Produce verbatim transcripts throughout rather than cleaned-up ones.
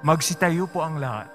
Magsitayo po ang lahat.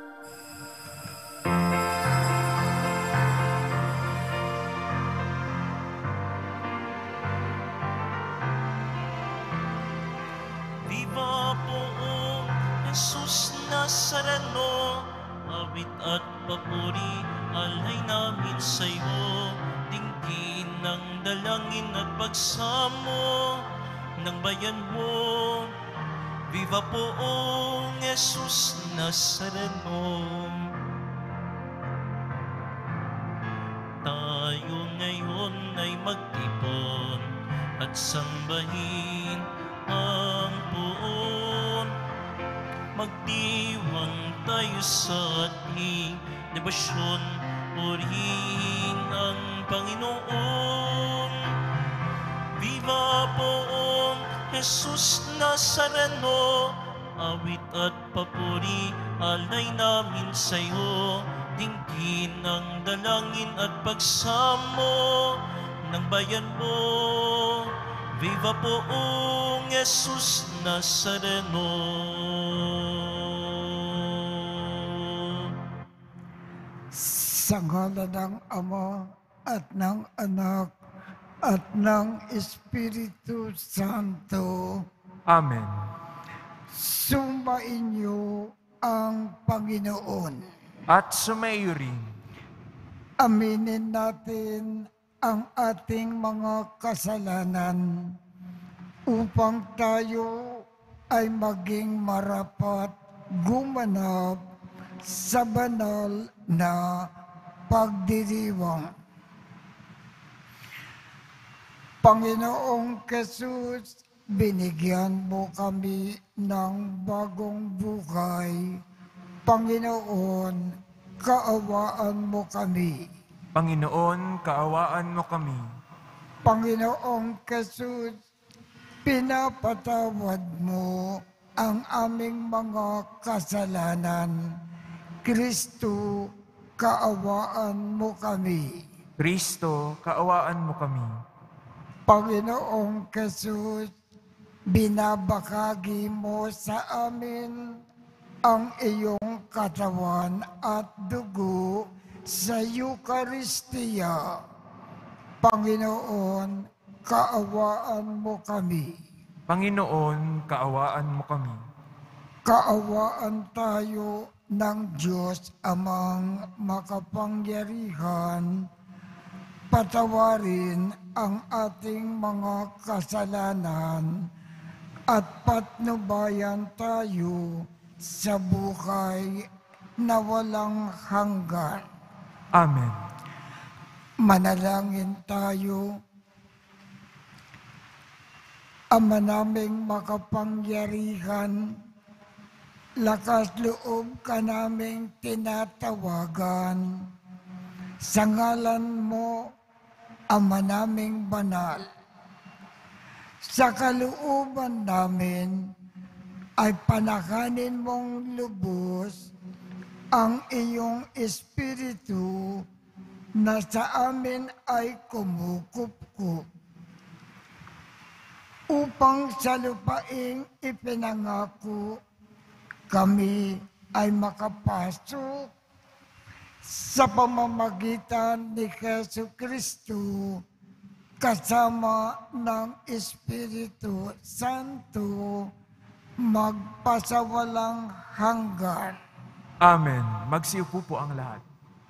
Viva poong Jesus Nazareno, awit at papuri, alay namin sa iyo. Dinggin ng dalangin at pagsamo ng bayan mo. Viva poong Jesus Nazareno. Tayo ngayon ay magtipon at sambahin ang poon. Magdiwang tayo sa ating debosyon, purihin ang Panginoon. Viva poong Jesus Nazareno, awit at papuri, alay namin sa iyo. Dinggin ang dalangin at pagsamo ng bayan mo. Viva poong Jesus Nazareno. Sa ngalan ng Ama at ng Anak at ng Espiritu Santo. Amen. Sumain niyo ang Panginoon. At sumayo rin. Aminin natin ang ating mga kasalanan upang tayo ay maging marapat gumanap sa banal na pagdiriwang. Panginoong Jesus, binigyan mo kami ng bagong buhay. Panginoon, kaawaan mo kami. Panginoon, kaawaan mo kami. Panginoong Jesus, pinapatawad mo ang aming mga kasalanan. Kristo, kaawaan mo kami. Kristo, kaawaan mo kami. Panginoong Jesus, binabakagi mo sa amin ang iyong katawan at dugo sa Eucharistia. Panginoon, kaawaan mo kami. Panginoon, kaawaan mo kami. Kaawaan tayo ng Diyos Amang makapangyarihan, patawarin ang ating mga kasalanan at patnubayan tayo sa buhay na walang hanggan. Amen. Manalangin tayo. Ama naming makapangyarihan, lakas loob ka naming tinatawagan. Sa ngalan mo, Ama naming banal, sa kalooban namin ay panakanin mong lubos ang iyong Espiritu na sa amin ay kumukupkup upang sa lupaing ipinangako kami ay makapasok sa pamamagitan ni Jesucristo kasama ng Espiritu Santo magpasawalang hanggan. Amen. Magsiupo po ang lahat.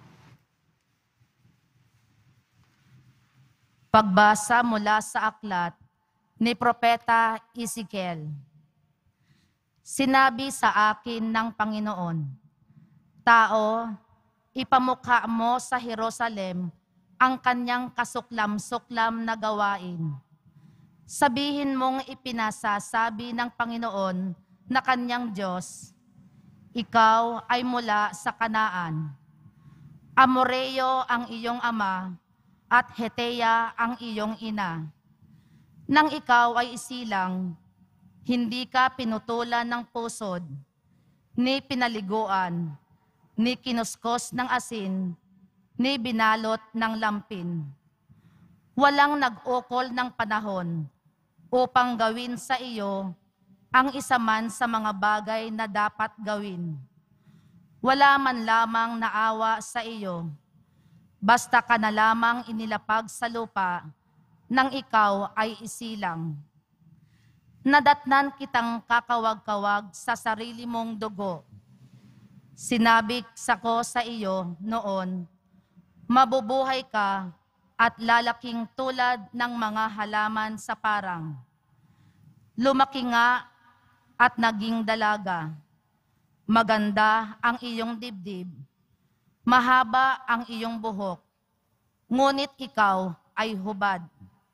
Pagbasa mula sa aklat ni Propeta Ezekiel. Sinabi sa akin ng Panginoon, Tao, ipamukha mo sa Jerusalem ang kanyang kasuklam-suklam na gawain. Sabihin mong ipinasasabi ng Panginoon na kanyang Diyos, Ikaw ay mula sa Kanaan. Amoreo ang iyong ama at Heteya ang iyong ina. Nang ikaw ay isilang, hindi ka pinutulan ng pusod, ni pinaliguan, ni kinuskos ng asin, ni binalot ng lampin. Walang nag-ukol ng panahon upang gawin sa iyo ang isa man sa mga bagay na dapat gawin. Wala man lamang naawa sa iyo, basta ka na lamang inilapag sa lupa nang ikaw ay isilang. Nadatnan kitang kakawag-kawag sa sarili mong dugo. Sinabi sa ko sa iyo noon, mabubuhay ka at lalaking tulad ng mga halaman sa parang. Lumaki nga at naging dalaga. Maganda ang iyong dibdib. Mahaba ang iyong buhok. Ngunit ikaw ay hubad.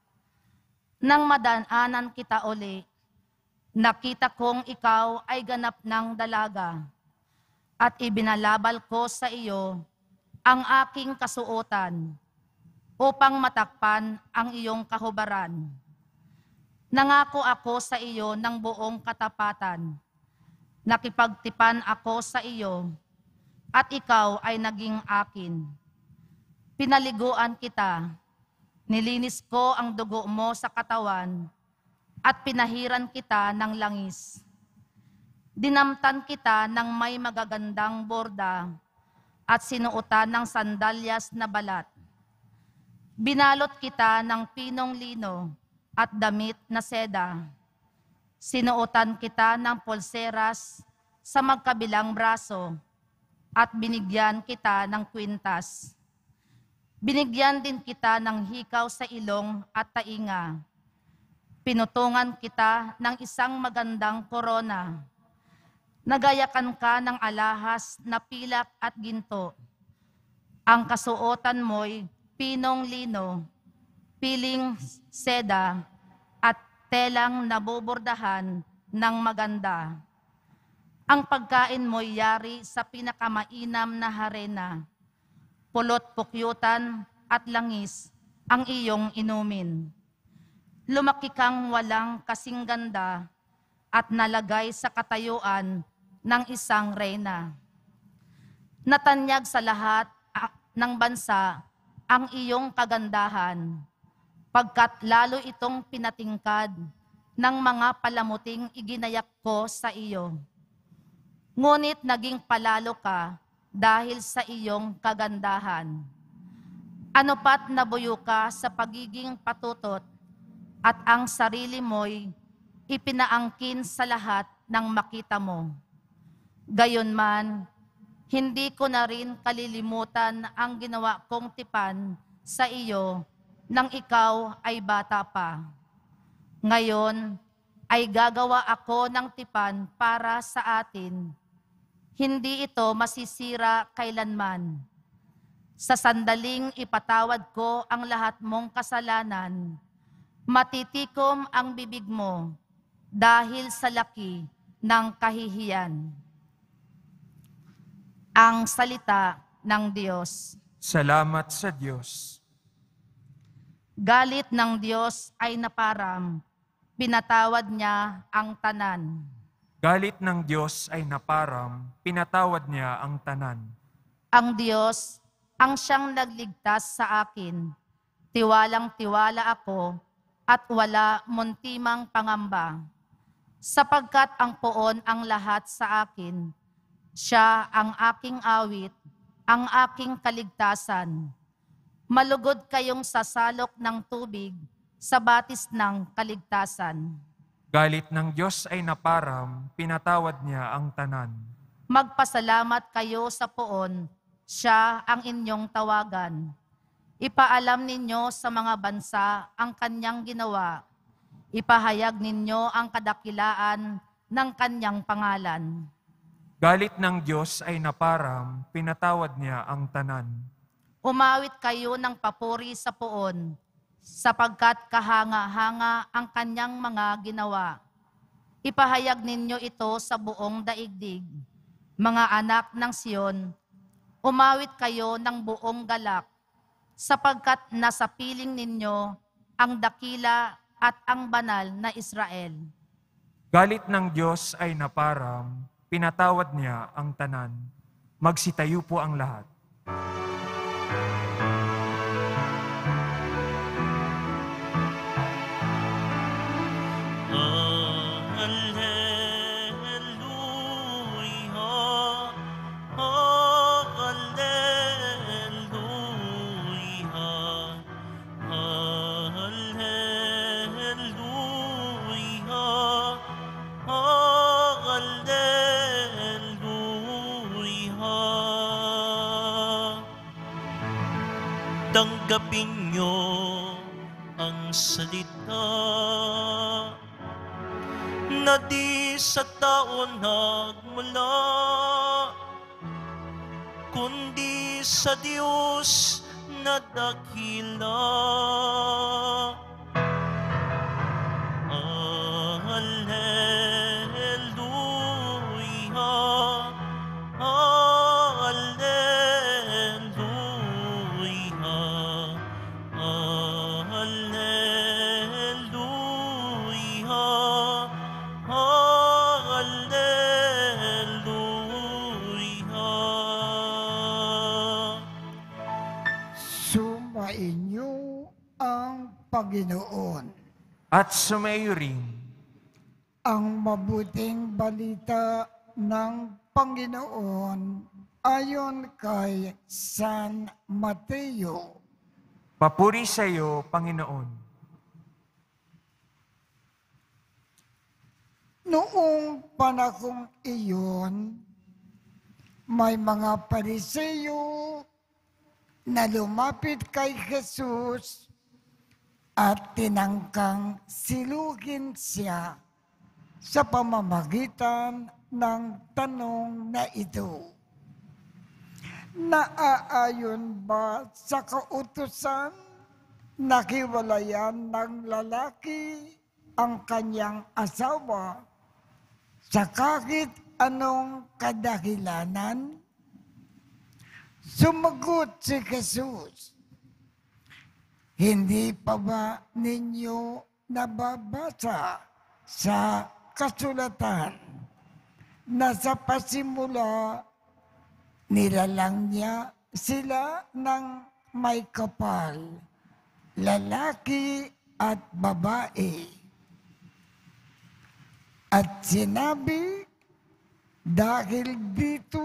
Nang madaanan kita uli, nakita kong ikaw ay ganap ng dalaga. At ibinalabal ko sa iyo ang aking kasuotan upang matakpan ang iyong kahubaran. Nangako ako sa iyo ng buong katapatan. Nakipagtipan ako sa iyo at ikaw ay naging akin. Pinaliguan kita, nilinis ko ang dugo mo sa katawan at pinahiran kita ng langis. Dinamtan kita ng may magagandang borda at sinuotan ng sandalyas na balat. Binalot kita ng pinong lino at damit na seda. Sinuotan kita ng pulseras sa magkabilang braso at binigyan kita ng kwintas. Binigyan din kita ng hikaw sa ilong at tainga. Pinutungan kita ng isang magandang korona. Nagayakan ka ng alahas na pilak at ginto. Ang kasuotan mo'y pinong lino, piling seda, at telang nabubordahan ng maganda. Ang pagkain mo'y yari sa pinakamainam na harena. Pulot pukyutan at langis ang iyong inumin. Lumaki kang walang kasing ganda at nalagay sa katayuan ng isang reyna. Natanyag sa lahat ng bansa ang iyong kagandahan, pagkat lalo itong pinatingkad ng mga palamuting iginayak ko sa iyo. Ngunit naging palalo ka dahil sa iyong kagandahan. Ano pat nabuyo ka sa pagiging patutot at ang sarili mo'y ipinaangkin sa lahat ng makita mo. Gayunman, hindi ko na rin kalilimutan ang ginawa kong tipan sa iyo nang ikaw ay bata pa. Ngayon ay gagawa ako ng tipan para sa atin. Hindi ito masisira kailanman. Sa sandaling ipatawad ko ang lahat mong kasalanan, matitikom ang bibig mo dahil sa laki ng kahihiyan. Ang salita ng Diyos. Salamat sa Diyos. Galit ng Diyos ay naparam, pinatawad niya ang tanan. Galit ng Diyos ay naparam, pinatawad niya ang tanan. Ang Diyos ang siyang nagligtas sa akin. Tiwalang-tiwala ako at wala muntimang pangamba. Sapagkat ang poon ang lahat sa akin, siya ang aking awit, ang aking kaligtasan. Malugod kayong sasalok ng tubig sa batis ng kaligtasan. Galit ng Diyos ay naparam, pinatawad niya ang tanan. Magpasalamat kayo sa poon, siya ang inyong tawagan. Ipaalam ninyo sa mga bansa ang kanyang ginawa. Ipahayag ninyo ang kadakilaan ng kanyang pangalan. Galit ng Diyos ay naparam, pinatawad niya ang tanan. Umawit kayo ng papuri sa poon, sapagkat kahanga-hanga ang kanyang mga ginawa. Ipahayag ninyo ito sa buong daigdig. Mga anak ng Siyon, umawit kayo ng buong galak, sapagkat nasa piling ninyo ang dakila at ang banal na Israel. Galit ng Diyos ay naparam, pinatawad niya ang tanan. Magsitayo po ang lahat. Alleluia. Tanggapin niyo ang salita na di sa tao nagmula, kundi sa Diyos na dakila. Alleluia, Alleluia, Alleluia, Alleluia. Sumainyo ang Panginoon. At sumayo rin Ang mabuting balita ng Panginoon ayon kay San Mateo. papuri sa iyo, Panginoon. Noong panahong iyon, may mga Pariseo na lumapit kay Jesus at tinangkang silugin siya sa pamamagitan ng tanong na ito. Naaayon ba sa kautusan na hiwalayan ng lalaki ang kanyang asawa sa kahit anong kadahilanan? Sumagot si Jesus, hindi pa ba ninyo nababasa sa kasulatan na sa pasimula nilalang niya sila ng may kapal, lalaki at babae. At sinabi, dahil dito,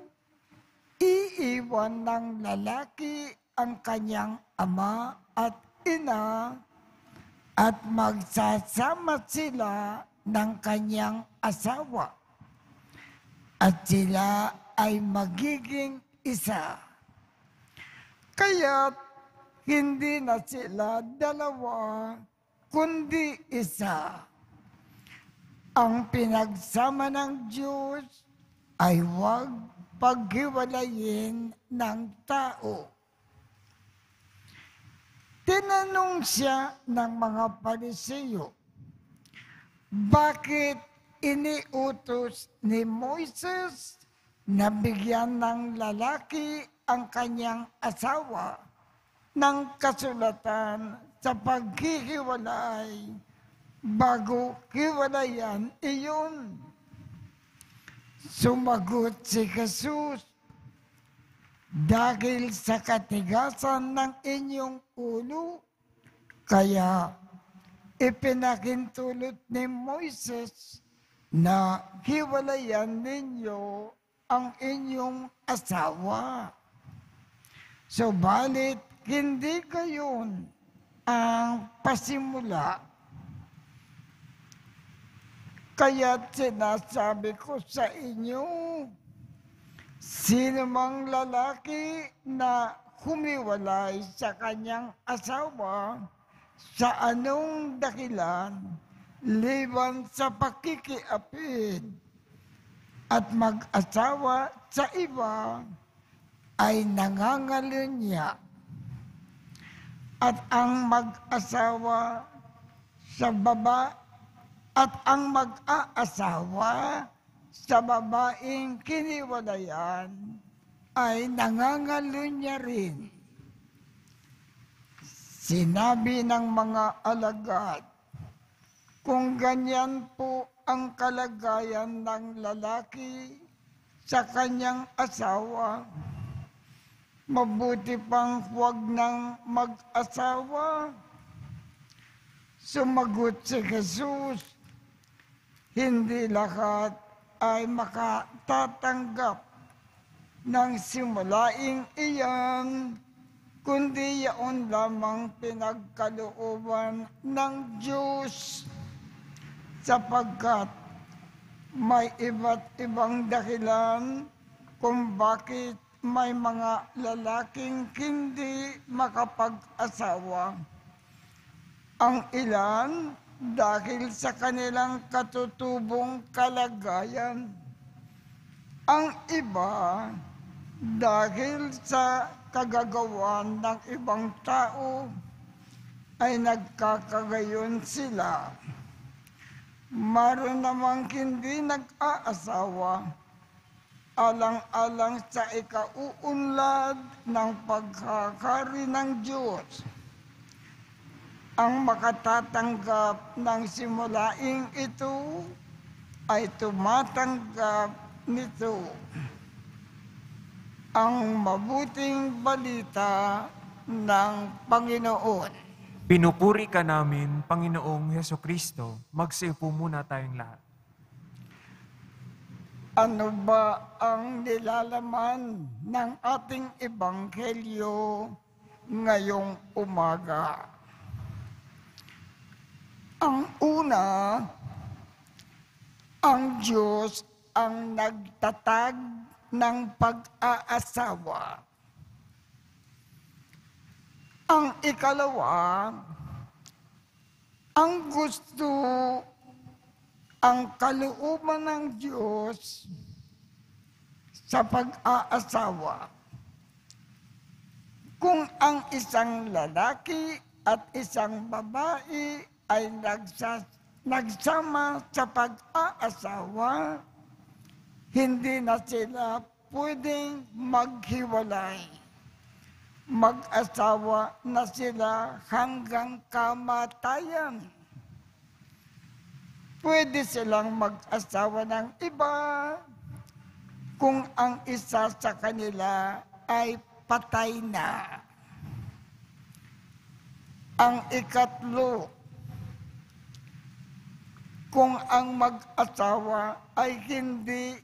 iiwan ng lalaki ang kanyang ama at ina at magsasama sila ng kanyang asawa. At sila ay magiging isa. Kaya't hindi na sila dalawa, kundi isa. Ang pinagsama ng Diyos ay huwag paghiwalayin ng tao. Tinanong siya ng mga Pariseo, bakit iniutos ni Moises na bigyan ng lalaki ang kanyang asawa ng kasulatan sa paghihiwalay bago hiwalayan iyon? Sumagot si Jesus, dahil sa katigasan ng inyong ulo, kaya ipinakintulot ni Moises na hiwalayan ninyo ang inyong asawa. Subalit, hindi gayon ang pasimula. Kaya't sinasabi ko sa inyo, sino mang lalaki na humiwalay sa kanyang asawa sa anong dahilan, liban sa pakikiapid at mag-asawa sa iba, ay nangangalunya. At ang mag-asawa sa baba at ang mag-aasawa sa babaeng kiniwalayan ay nangangalunya rin. Sinabi ng mga alagad, kung ganyan po ang kalagayan ng lalaki sa kanyang asawa, mabuti pang huwag nang mag-asawa. Sumagot si Jesus, hindi lahat ay makatatanggap ng simulaing iyan, kundi yaon lamang pinagkalooban ng Diyos, sapagkat may iba't ibang dahilan kung bakit may mga lalaking hindi makapag-asawa. Ang ilan dahil sa kanilang katutubong kalagayan. Ang iba dahil sa kagagawan ng ibang tao ay nagkakagayon sila. Maroon namang hindi nag-aasawa alang-alang sa ikauunlad ng pagkakari ng Diyos. Ang makatatanggap ng simulaing ito ay tumatanggap nito. Ang mabuting balita ng Panginoon. Pinupuri ka namin, Panginoong Hesukristo. Magsiupo muna tayong lahat. Ano ba ang nilalaman ng ating ebanghelyo ngayong umaga? Ang una, ang Diyos ang nagtatag ng pag-aasawa. Ang ikalawa, ang gusto, ang kalooban ng Diyos sa pag-aasawa. Kung ang isang lalaki at isang babae ay nagsas, nagsama sa pag-aasawa, hindi na sila pwedeng maghiwalay. Mag-asawa na sila hanggang kamatayan. Pwede silang mag-asawa ng iba kung ang isa sa kanila ay patay na. Ang ikatlo, kung ang mag-asawa ay hindi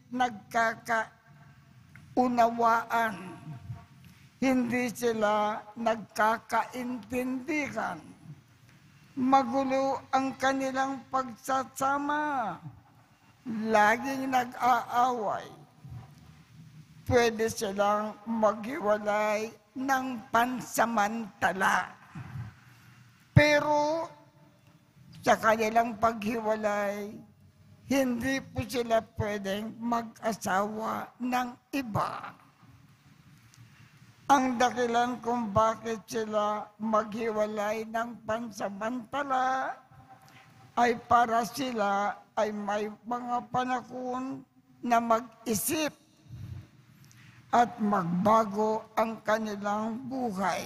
nagkakaunawaan, hindi sila nagkakaintindihan, magulo ang kanilang pagsasama, laging nag-aaway, pwede silang maghiwalay ng pansamantala. Pero sa kanilang paghiwalay, hindi po sila pwedeng mag-asawa ng iba. Ang dakilan kung bakit sila maghiwalay ng pansamantala ay para sila ay may mga panahon na mag-isip at magbago ang kanilang buhay.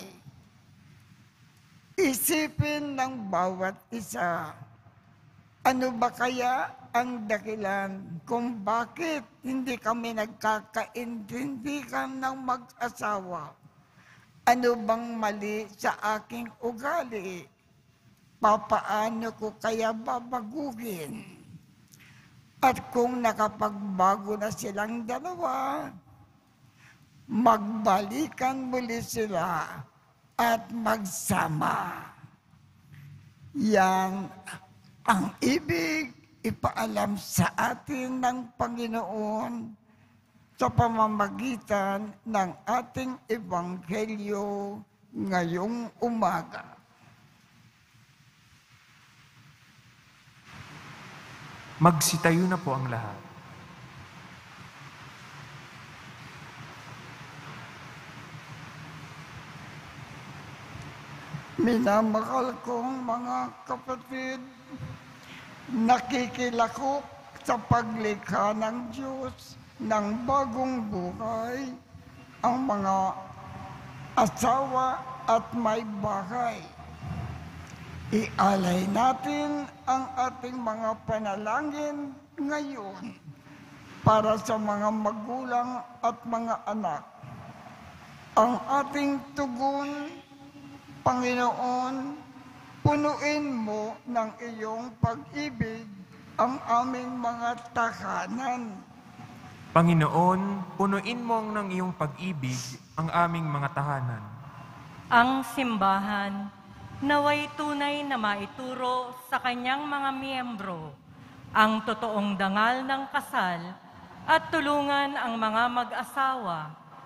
Isipin ng bawat isa, ano ba kaya ang dakilan kung bakit hindi kami nagkakaintindihan ng mag-asawa? Ano bang mali sa aking ugali? Papaano ko kaya babaguhin? At kung nakapagbago na silang dalawa, magbalikan muli sila at magsama. Yan ang ibig ipaalam sa atin ng Panginoon sa pamamagitan ng ating ebanghelyo ngayong umaga. Magsitayo na po ang lahat. Minamahal kong mga kapatid, nakikilakok sa paglikha ng Diyos ng bagong buhay ang mga asawa at may bahay. Ialay natin ang ating mga panalangin ngayon para sa mga magulang at mga anak. Ang ating tugon, Panginoon, punuin mo ng iyong pag-ibig ang aming mga tahanan. Panginoon, punuin mo ng iyong pag-ibig ang aming mga tahanan. Ang simbahan, naway tunay na maituro sa kanyang mga miyembro ang totoong dangal ng kasal at tulungan ang mga mag-asawa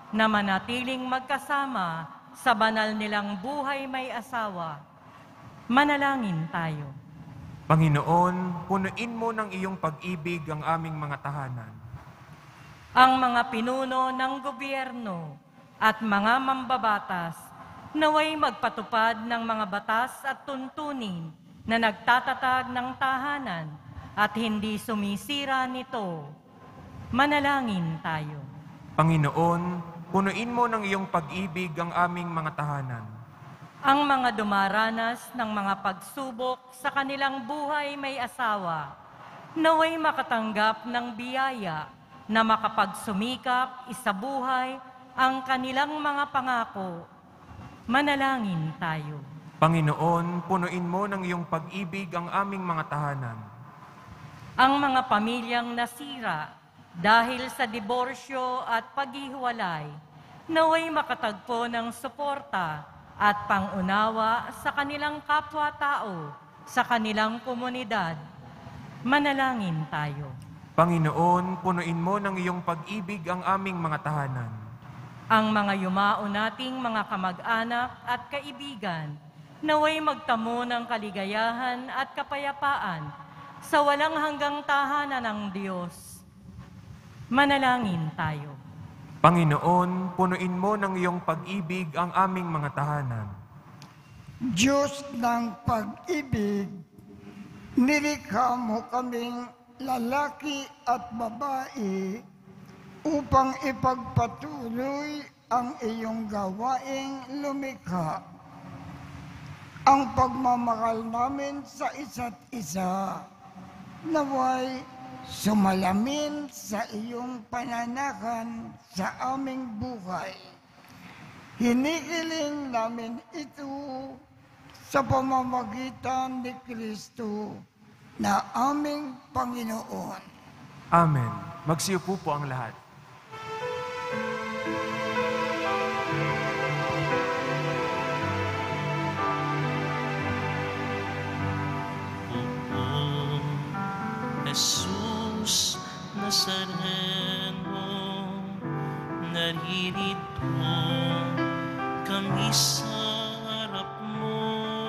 na manatiling magkasama sa banal nilang buhay may asawa. Manalangin tayo. Panginoon, punuin mo ng iyong pag-ibig ang aming mga tahanan. Ang mga pinuno ng gobyerno at mga mambabatas naway magpatupad ng mga batas at tuntunin na nagtatatag ng tahanan at hindi sumisira nito. Manalangin tayo. Panginoon, punuin mo ng iyong pag-ibig ang aming mga tahanan. Ang mga dumaranas ng mga pagsubok sa kanilang buhay may asawa, naway makatanggap ng biyaya na makapagsumikap isabuhay ang kanilang mga pangako. Manalangin tayo. Panginoon, punuin mo ng iyong pag-ibig ang aming mga tahanan. Ang mga pamilyang nasira dahil sa diborsyo at paghihiwalay, naway makatagpo ng suporta at pangunawa sa kanilang kapwa-tao, sa kanilang komunidad. Manalangin tayo. Panginoon, punuin mo ng iyong pag-ibig ang aming mga tahanan. Ang mga yumao nating mga kamag-anak at kaibigan, naway magtamo ng kaligayahan at kapayapaan sa walang hanggang tahanan ng Diyos. Manalangin tayo. Panginoon, punuin mo ng iyong pag-ibig ang aming mga tahanan. Diyos ng pag-ibig, nilikha mo kaming lalaki at babae upang ipagpatuloy ang iyong gawaing lumikha. Ang pagmamahal namin sa isa't isa, naway sumalamin sa iyong pananakan sa aming buhay. Hinihiling namin ito sa pamamagitan ni Kristo na aming Panginoon. Amen. Magsiupo po ang lahat. Jesus Nazareno, naririto kami sa harap mo.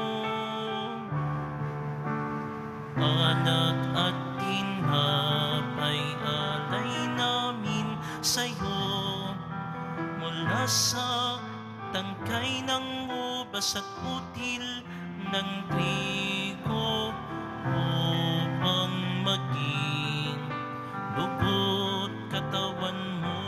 Anak at tinapay alay namin sa'yo, mula sa tangkay ng ubas at util ng trigo, upang maging dugo't katawan mo.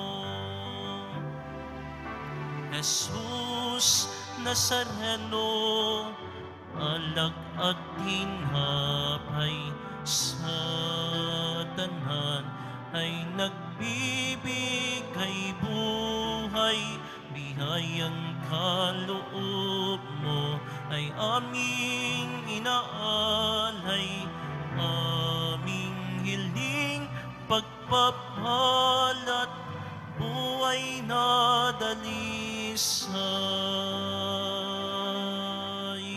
Jesus Nazareno, alak at tinapay sa tanan ay nagbibigay buhay. Bihayang kaloob mo ay aming inaalay, aming hiling pagpapalat, buhay na dalisay.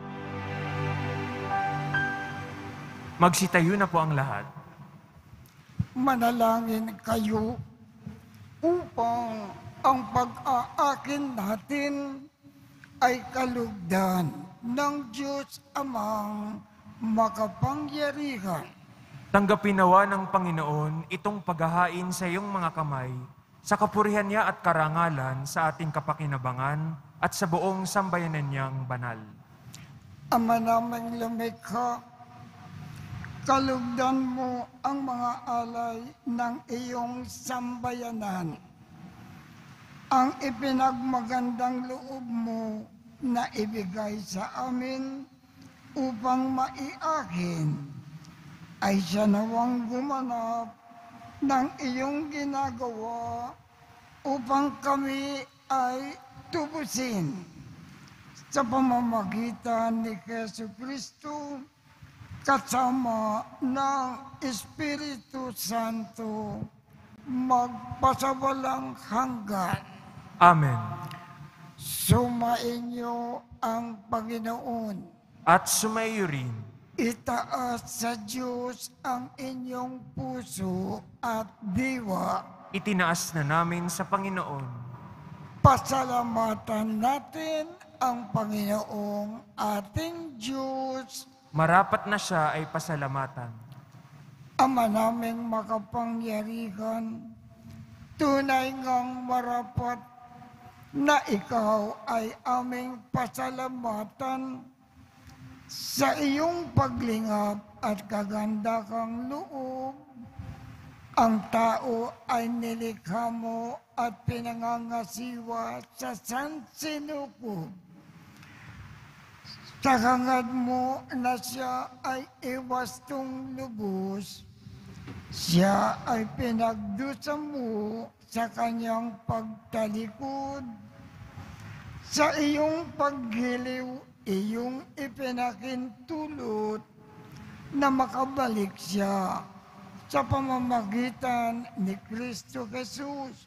Magsitayo na po ang lahat. Manalangin kayo upang ang pag-aakin natin ay kalugdan ng Diyos Amang makapangyarihan. Tanggapin nawa ng Panginoon itong paghahain sa iyong mga kamay, sa kapurihan niya at karangalan sa ating kapakinabangan at sa buong sambayanan niyang banal. Ama naming lumikha, kalugdan mo ang mga alay ng iyong sambayanan. Ang ipinagmagandang loob mo na ibigay sa amin upang maiakin ay siya nawang gumanap ng iyong ginagawa upang kami ay tubusin sa pamamagitan ni Jesu Kristo kasama ng Espiritu Santo magpasawalang hanggan. Amen. Sumainyo ang Panginoon. At sumayo rin. Itaas sa Diyos ang inyong puso at diwa. Itinaas na namin sa Panginoon. Pasalamatan natin ang Panginoong ating Diyos. Marapat na siya ay pasalamatan. Ama naming makapangyarihan, tunay ngang marapat na ikaw ay aming pasalamatan sa iyong paglingap at kaganda kang loob. Ang tao ay nilikha mo at pinangangasiwa sa sansinukob. Sa hangad mo na siya ay iwastong lubos, siya ay pinagdusa mo sa kanyang pagtalikod. Sa iyong paggiliw, iyong ipinakintulot na makabalik siya sa pamamagitan ni Kristo Jesus.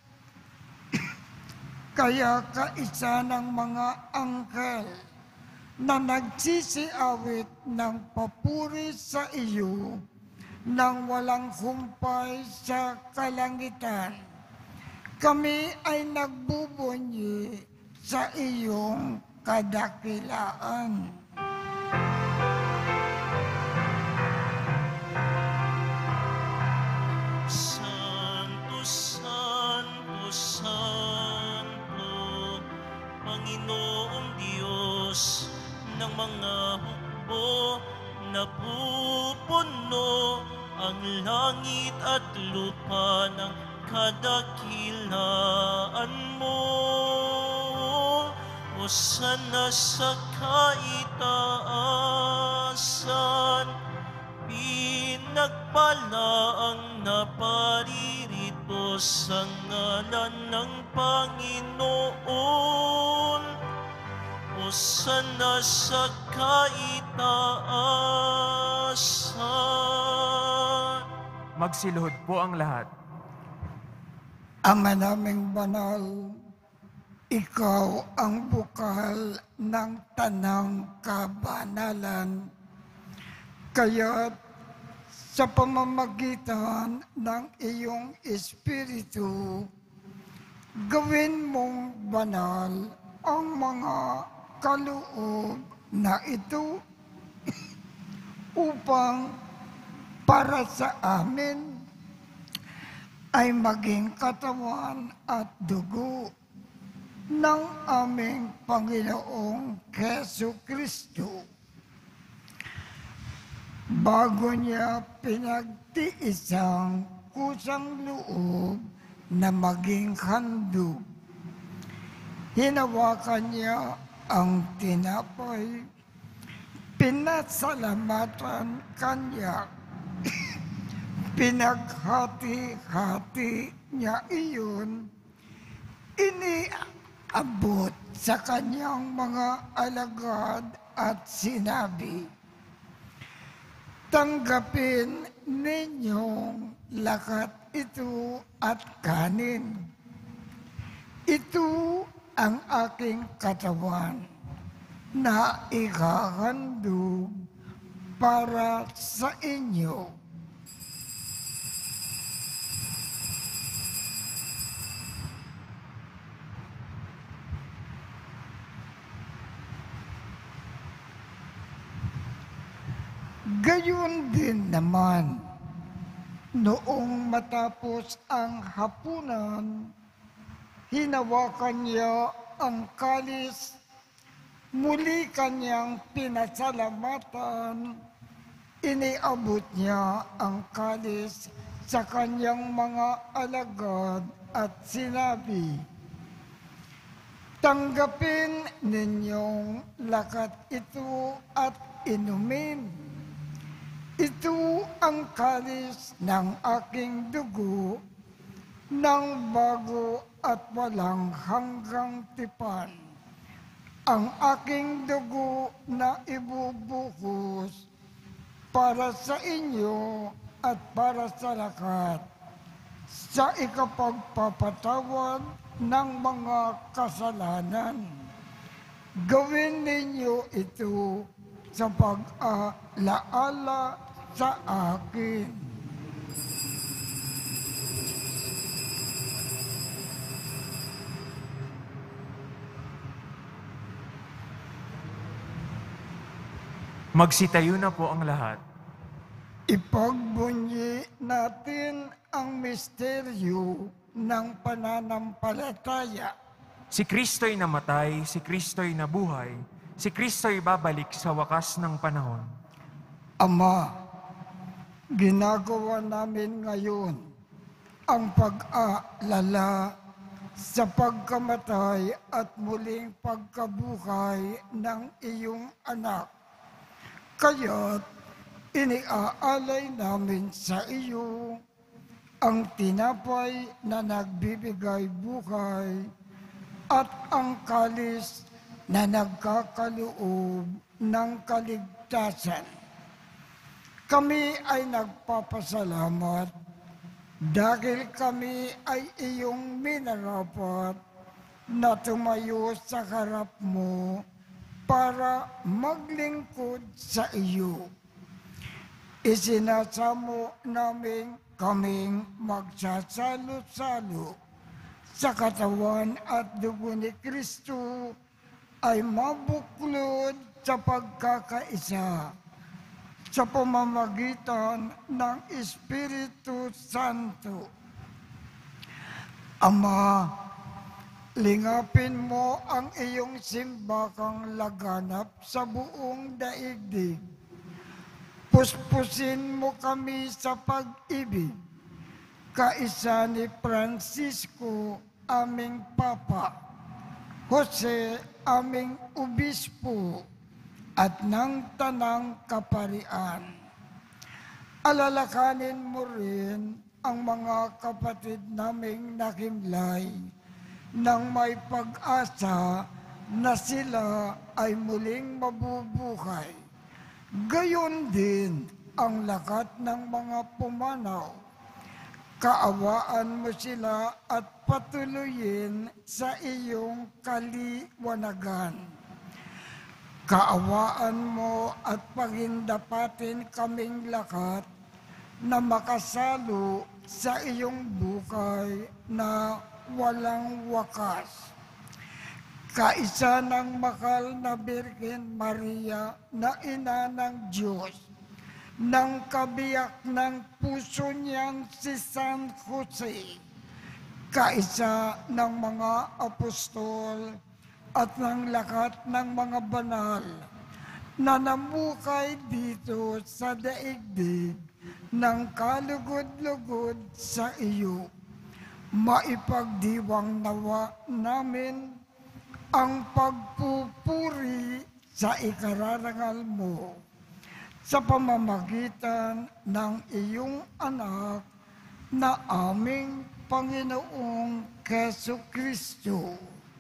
Kaya kaisa ng mga angkel na nagsisiawit ng papuri sa iyo nang walang humpay sa kalangitan, kami ay nagbubunyi sa iyong kadakilaan. Santo, Santo, Santo, Panginoong Diyos ng mga hukbo, napupuno ang langit at lupa ng kadakilaan mo. Hosana sa kaitaasan, pinagpala ang naparirito sa ngalan ng Panginoon. Hosana sa kaitaasan. Magsiluhod po ang lahat. Ama naming banal, ikaw ang bukal ng tanang kabanalan. Kaya't sa pamamagitan ng iyong Espiritu, gawin mong banal ang mga kaloob na ito upang para sa amin ay maging katawan at dugo ng aming Panginoong Keso Kristo. Bago niya pinagtiisang kusang loob na maging handog, hinawakan niya ang tinapay, pinasalamatan kanya, pinaghati-hati niya iyon, iniabot sa kanyang mga alagad at sinabi, tanggapin ninyong lakat ito at kanin. Ito ang aking katawan na ihahandog para sa inyo. Gayon din naman, noong matapos ang hapunan, hinawakan niya ang kalis, muli kanyang pinasalamatan, iniabot niya ang kalis sa kanyang mga alagad at sinabi, tanggapin ninyong lakat ito at inumin. Ito ang kalis ng aking dugo ng bago at walang hanggang tipan. Ang aking dugo na ibubuhos para sa inyo at para sa lakat, sa ikapagpapatawad ng mga kasalanan. Gawin ninyo ito sa pag-alaala sa akin. Magsitayo na po ang lahat. Ipagbunyi natin ang misteryo ng pananampalataya. Si Kristo'y namatay, si Kristo'y nabuhay, si Kristo'y babalik sa wakas ng panahon. Ama, ginagawa namin ngayon ang pag-aalala sa pagkamatay at muling pagkabuhay ng iyong anak. Kaya't iniaalay namin sa iyo ang tinapay na nagbibigay buhay at ang kalis na nagkakaloob ng kaligtasan. Kami ay nagpapasalamat dahil kami ay iyong minarapat na tumayo sa harap mo para maglingkod sa iyo. Isinasamo namin kaming magsasalo-salo sa katawan at dugo ni Kristo ay mabuklod sa pagkakaisa sa pamamagitan ng Espiritu Santo. Ama, lingapin mo ang iyong simbakang laganap sa buong daigdig. Puspusin mo kami sa pag-ibig, kaisa ni Francisco, aming Papa, Jose, aming Obispo, at ng Tanang Kaparian. Alalakanin mo rin ang mga kapatid naming nakimlay nang may pag-asa na sila ay muling mabubuhay. Gayon din ang lakat ng mga pumanaw. Kaawaan mo sila at patuloyin sa iyong kaliwanagan. Kaawaan mo at pagindapatin kaming lakat na makasalo sa iyong buhay na walang wakas. Kaisa ng mahal na Birhen Maria na ina ng Diyos, ng kabiyak ng puso niyang si San Jose, kaisa ng mga apostol at ng lahat ng mga banal na namukay dito sa daigdig ng kalugod-lugod sa iyo. Maipagdiwang nawa namin ang pagpupuri sa ikararangal mo sa pamamagitan ng iyong anak na aming Panginoong Jesucristo.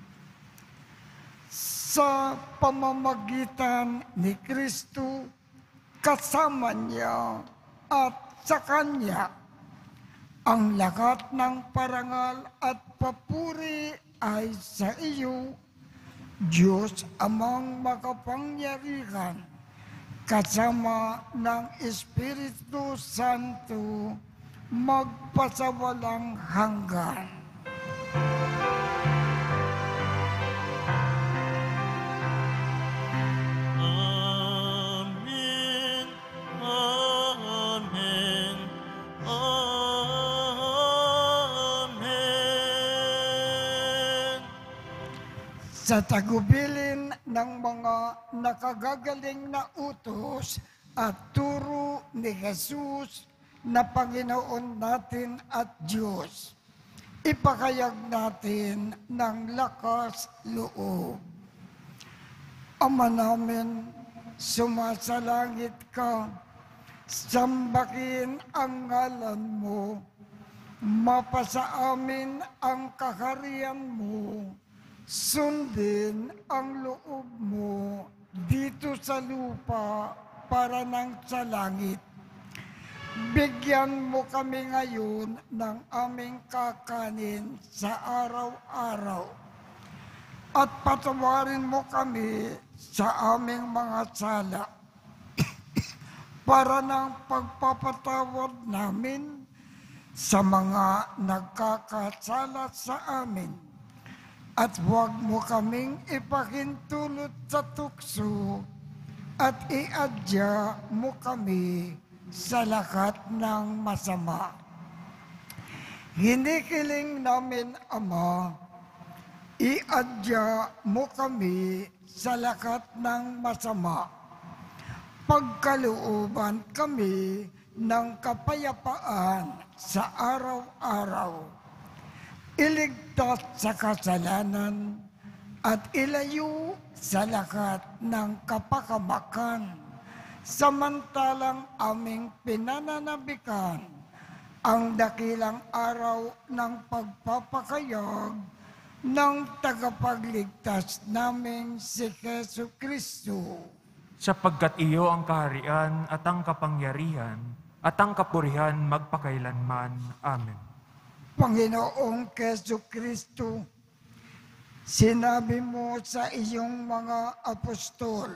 Sa pamamagitan ni Kristo, kasama niya at sa Kanya, ang lahat ng parangal at papuri ay sa iyo, Diyos Amang makapangyarihan, kasama ng Espiritu Santo, magpasawalang hanggan. Amen. Amen. Amen. Sa tagubilin ng mga nakagagaling na utos at turo ni Jesus na Panginoon natin at Diyos, ipakayag natin ng lakas loob. Ama namin, sumasalangit ka, sambahin ang ngalan mo, mapasa amin ang kaharian mo, sundin ang loob mo dito sa lupa para ng sa langit. Bigyan mo kami ngayon ng aming kakanin sa araw-araw at patawarin mo kami sa aming mga sala para ng pagpapatawad namin sa mga nagkakasala sa amin. At huwag mo kaming ipahintulot sa tukso at iadya mo kami sa lahat ng masama. Hinikiling namin, Ama, iadya mo kami sa lahat ng masama. Pagkalooban kami ng kapayapaan sa araw-araw. Iligtas sa kasalanan at ilayo sa lahat ng kapakamakan, samantalang aming pinananabikan ang dakilang araw ng pagpapakayag ng tagapagligtas naming si Jesu Kristo. Sapagkat iyo ang kaharian at ang kapangyarihan at ang kapurihan magpakailanman. Amen. Panginoong Jesu Kristo, sinabi mo sa iyong mga apostol,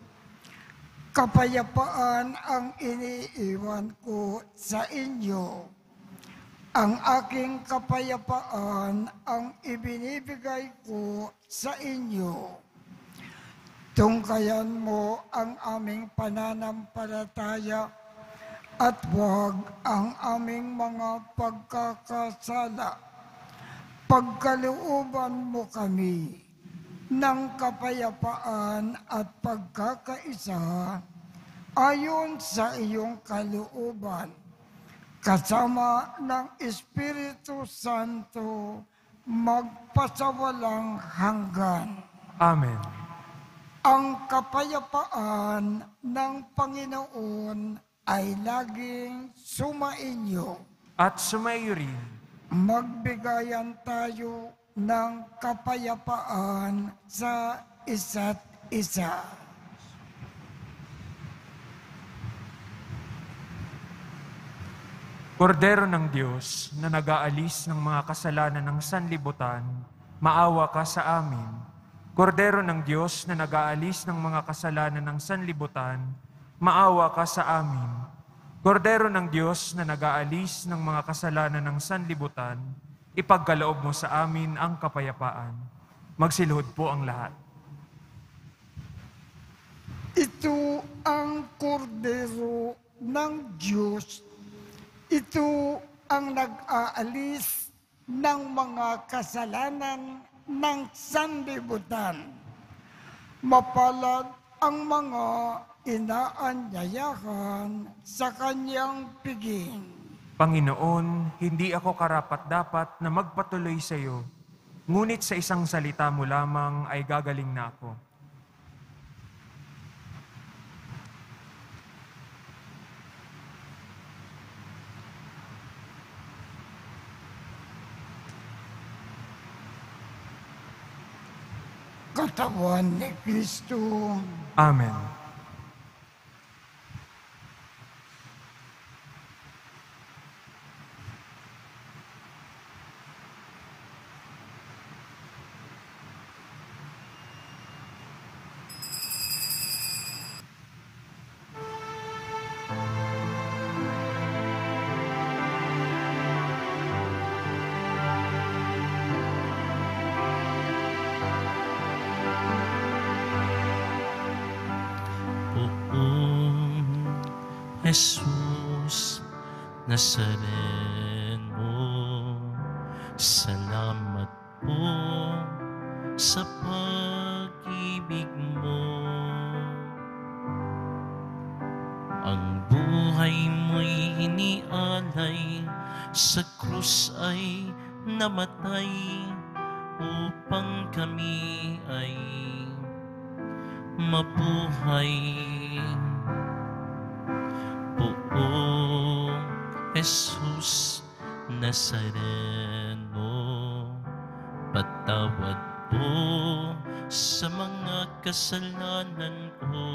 kapayapaan ang iniiwan ko sa inyo. Ang aking kapayapaan ang ibinibigay ko sa inyo. Tungkayan mo ang aming pananampalataya at huwag ang aming mga pagkakasala. Pagkalooban mo kami ng kapayapaan at pagkakaisa ayon sa iyong kalooban, kasama ng Espiritu Santo magpasawalang hanggan. Amen. Ang kapayapaan ng Panginoon ay laging sumainyo. At sumayo rin. Magbigayan tayo ng kapayapaan sa isa't isa. Kordero ng Diyos na nag-aalis ng mga kasalanan ng sanlibutan, maawa ka sa amin. Kordero ng Diyos na nag-aalis ng mga kasalanan ng sanlibutan, maawa ka sa amin. Kordero ng Diyos na nag-aalis ng mga kasalanan ng sanlibutan, ipagkaloob mo sa amin ang kapayapaan. Magsiluhod po ang lahat. Ito ang kordero ng Diyos. Ito ang nag-aalis ng mga kasalanan ng sanlibutan. Mapalad ang mga inaanyayahan sa kanyang piging. Panginoon, hindi ako karapat-dapat na magpatuloy sa iyo, ngunit sa isang salita mo lamang ay gagaling na ako. Katawan ni Kristo. Amen. Jesus Nazareno, salamat po sa pag-ibig mo. Ang buhay mo'y inialay, sa krus ay namatay, upang kami ay mabuhay. Poong Jesus Nazareno, patawad po sa mga kasalanan ko.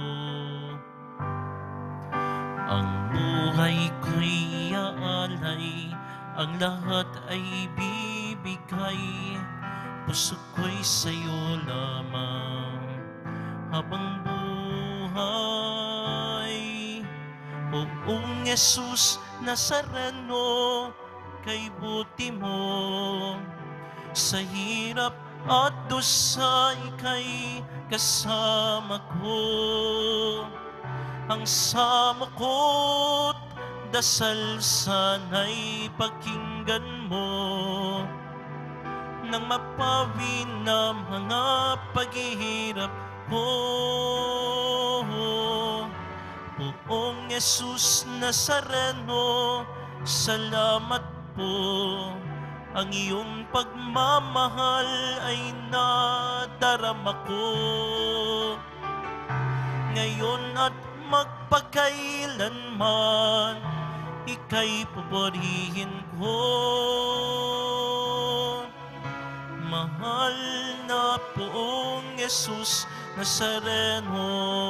Ang buhay ko'y iaalay, ang lahat ay bibigay, puso ko'y sa'yo lamang habang buhay. Poong Jesus Nazareno, kay buti mo. Sa hirap at dosa ika'y kasama ko. Ang samo ko't dasal sana'y pakinggan mo, nang mapawi na mga paghihirap ko. Poong Jesus Nazareno, salamat po. Ang iyong pagmamahal ay nadarama ko. Ngayon at magpakailanman, ika'y pupurihin ko. Mahal na Poong Jesus Nazareno,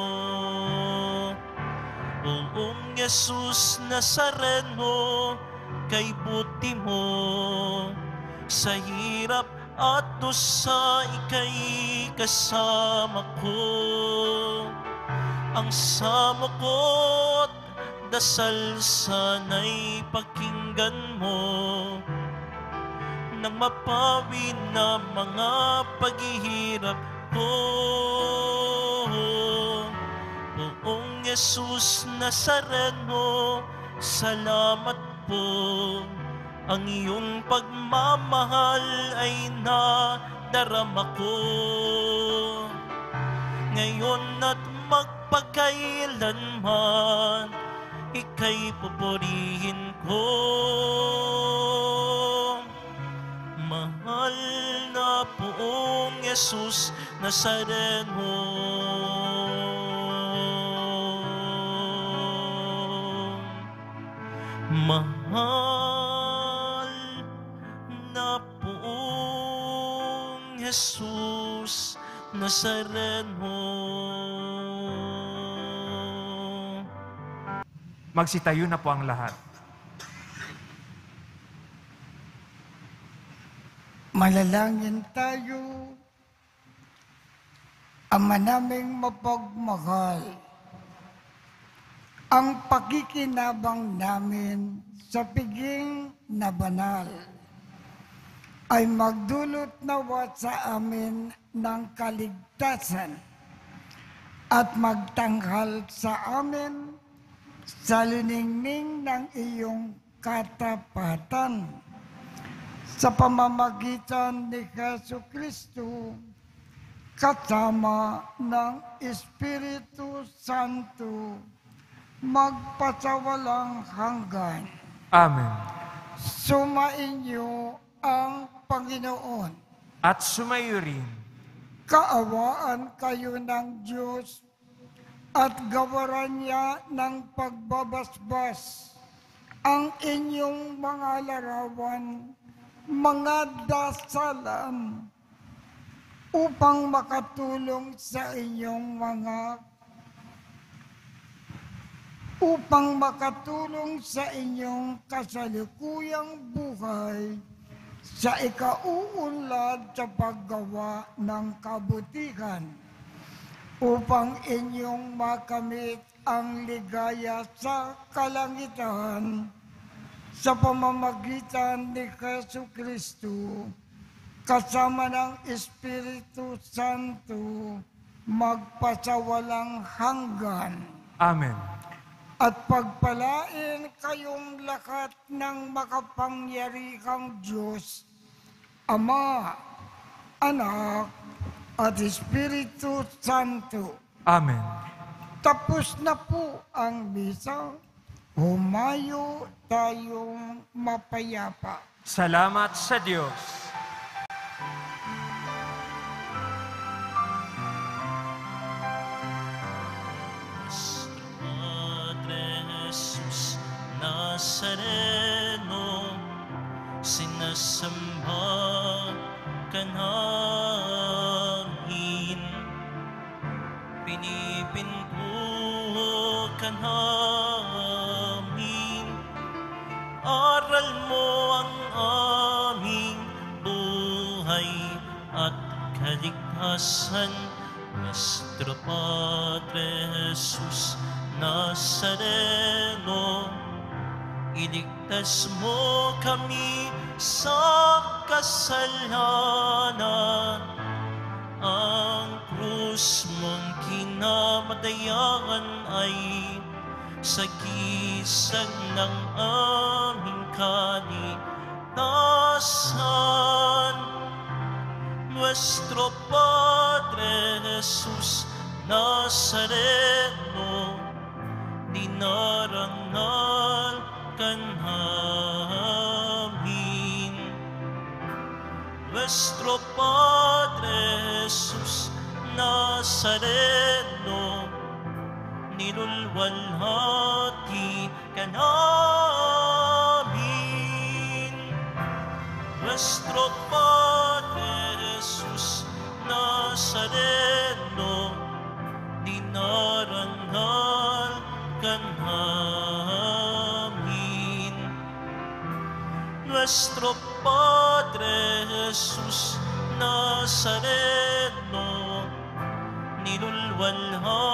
Poong Jesus Nazareno, kay buti mo. Sa hirap at dosa ika'y kasama ko. Ang samo ko't dasal sana'y pakinggan mo, nang mapawi na mga paghihirap ko. Poong Jesus Nazareno, salamat po. Ang iyong pagmamahal ay nadarama ko. Ngayon at magpakailanman, ika'y pupurihin ko. Mahal na Poong Jesus Nazareno, mahal na Poong Jesus Nazareno. Magsitayo na po ang lahat. Manalangin tayo. Ama naming mapagmahal, ang pakikinabang namin sa piging na banal ay magdulot nawa sa amin ng kaligtasan at magtanghal sa amin sa liningning ng iyong katapatan. Sa pamamagitan ni Jesucristo, kasama ng Espiritu Santo, magpasawalang hanggan. Amen. Sumainyo ang Panginoon. At sumayo rin. Kaawaan kayo ng Diyos at gawaran niya ng pagbabasbas ang inyong mga larawan, mga dasalan, upang makatulong sa inyong mga upang makatulong sa inyong kasalukuyang buhay sa ikauunlad sa paggawa ng kabutihan, upang inyong makamit ang ligaya sa kalangitan sa pamamagitan ni Jesucristo, kasama ng Espiritu Santo, magpasawalang hanggan. Amen. At pagpalain kayong lahat ng makapangyarihang Diyos, Ama, Anak, at Espiritu Santo. Amen. Tapos na po ang misa. Humayo tayong mapayapa. Salamat sa Diyos. Nazareno, sinasamba ka namin, pinipinto ka namin, aral mo ang aming buhay at kaligtasan. Nuestro Padre Jesus Nazareno, iligtas mo kami sa kasalanan. Ang krus mong kinamatayan ay sagisag ng aming kaligtasan. Nuestro Padre Jesus Nazareno, dinarangal ka namin. Nuestro Padre Jesus Nazareno, nilulwalhati ka namin. Nuestro Padre Jesus Nazareno, dinarangal ka namin. Nuestro Padre Jesus Nazareno, nilulwalhati